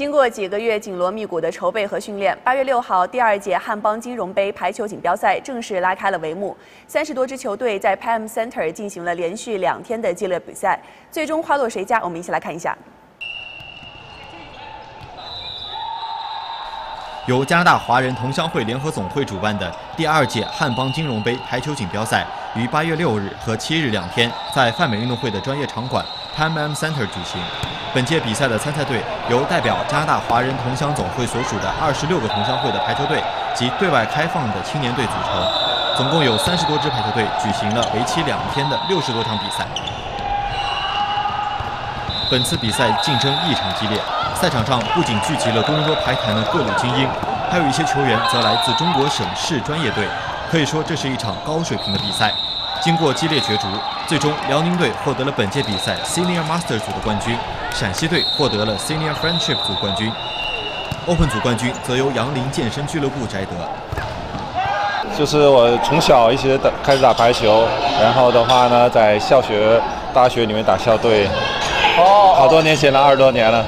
经过几个月紧锣密鼓的筹备和训练，8月6号，第2届汉邦金融杯排球锦标赛正式拉开了帷幕。30多支球队在 Pan Am Center 进行了连续2天的激烈比赛，最终花落谁家？我们一起来看一下。 由加拿大华人同乡会联合总会主办的第2届汉邦金融杯排球锦标赛，于8月6日和7日2天在泛美运动会的专业场馆 Pan Am Center 举行。本届比赛的参赛队由代表加拿大华人同乡总会所属的26个同乡会的排球队及对外开放的青年队组成，总共有30多支排球队举行了为期2天的60多场比赛。本次比赛竞争异常激烈，赛场上不仅聚集了多伦多排坛的各路精英，还有一些球员则来自中国省市专业队，可以说这是一场高水平的比赛。经过激烈角逐，最终辽宁队获得了本届比赛 Senior Master 组的冠军，陕西队获得了 Senior Friendship 组冠军， Open 组冠军则由杨林健身俱乐部摘得。 就是我从小一直开始打排球，然后的话呢，在校学、大学里面打校队，好多年前了，20多年了。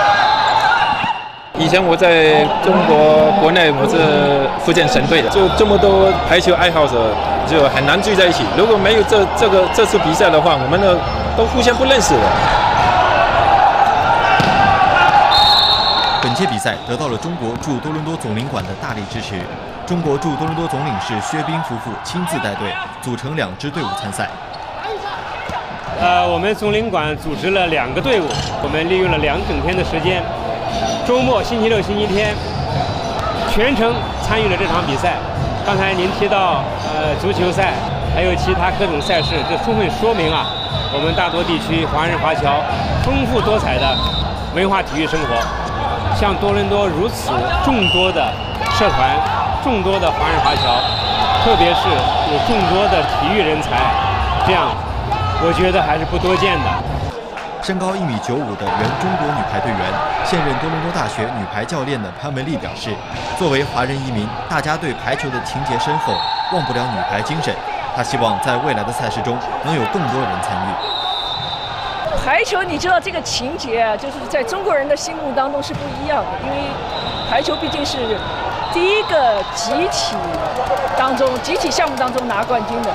以前我在中国国内我是福建省队的，就这么多排球爱好者，就很难聚在一起。如果没有这次比赛的话，我们都互相不认识的。 本届比赛得到了中国驻多伦多总领馆的大力支持。中国驻多伦多总领事薛斌夫妇亲自带队，组成2支队伍参赛。 我们总领馆组织了2个队伍，我们利用了2整天的时间，周末星期六、星期天全程参与了这场比赛。刚才您提到足球赛，还有其他各种赛事，这充分说明啊，我们大多地区华人华侨丰富多彩的文化体育生活。像多伦多如此众多的社团，众多的华人华侨，特别是有众多的体育人才，这样我觉得还是不多见的。 身高1.95米的原中国女排队员，现任多伦多大学女排教练的潘文丽表示，作为华人移民，大家对排球的情结深厚，忘不了女排精神。她希望在未来的赛事中能有更多人参与。 排球，你知道这个情节啊，就是在中国人的心目当中是不一样的，因为排球毕竟是第一个集体项目当中拿冠军的。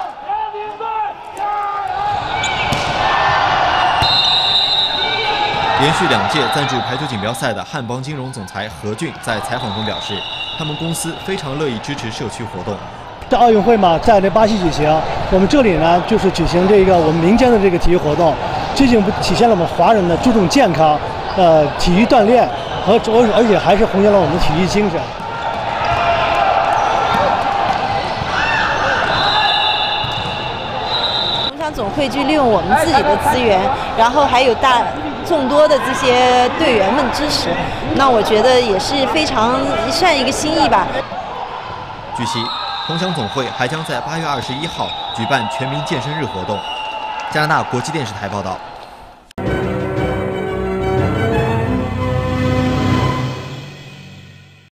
连续2届赞助排球锦标赛的汉邦金融总裁何俊在采访中表示，他们公司非常乐意支持社区活动。 这奥运会嘛，在巴西举行，我们这里呢就是举行这个我们民间的这个体育活动，这就体现了我们华人的注重健康、体育锻炼而且还是弘扬了我们的体育精神。 同乡总会去利用我们自己的资源，然后还有众多的这些队员们支持，那我觉得也是非常算一个心意吧。 据悉，同乡总会还将在8月21号举办全民健身日活动。加拿大国际电视台报道。